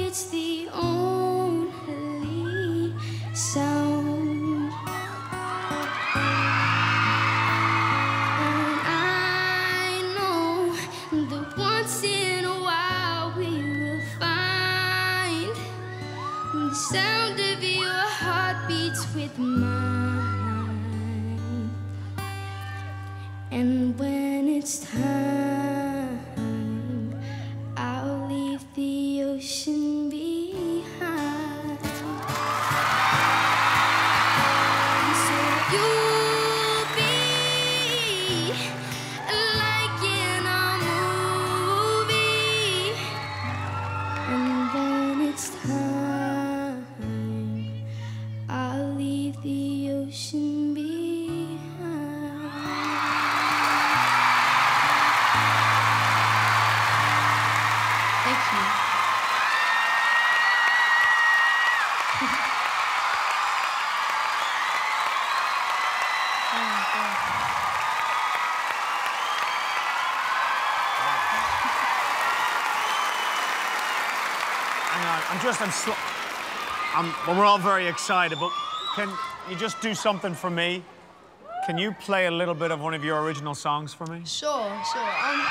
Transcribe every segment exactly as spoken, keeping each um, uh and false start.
it's the only sound. And I know that once in a while we will find the sound of your heart beats with mine. And when it's time, I'll leave the ocean behind. And so you'll be like in a movie. And when it's time, I'll leave the ocean behind. Thank you. Oh my God. Hang on, I'm just, I'm, sl I'm, well, we're all very excited, but can you just do something for me? Can you play a little bit of one of your original songs for me? Sure, sure. Um,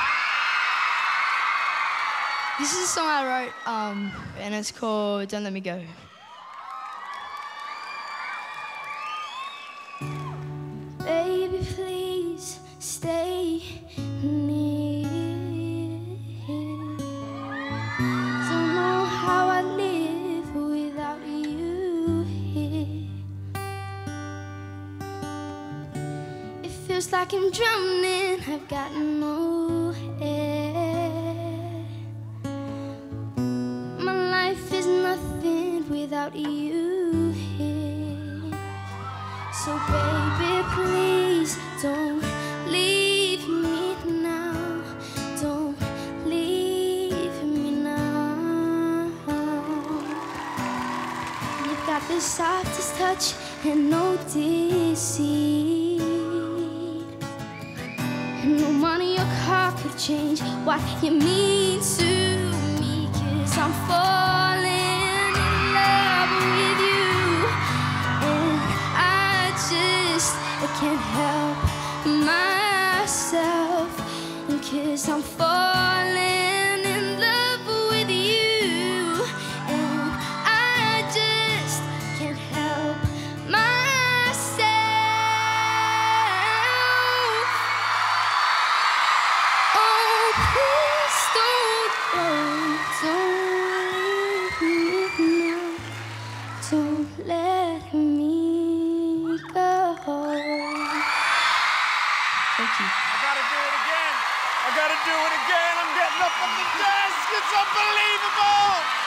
this is a song I wrote, um, and it's called Don't Let Me Go. Baby, please stay near. Don't know how I live without you here. It feels like I'm drowning, I've got no air. My life is nothing without you here. So baby, please don't leave me now. Don't leave me now. You've got the softest touch and no deceit. And no money or car could change what you mean to me. 'Cause I'm falling in love with you, and I just I can't help myself. And 'cause I'm falling in love with you, and I just can't help myself. Oh, please don't go, don't leave me now. Don't let me go. Thank you. I gotta do it again. I gotta do it again. I'm getting up on the desk. It's unbelievable.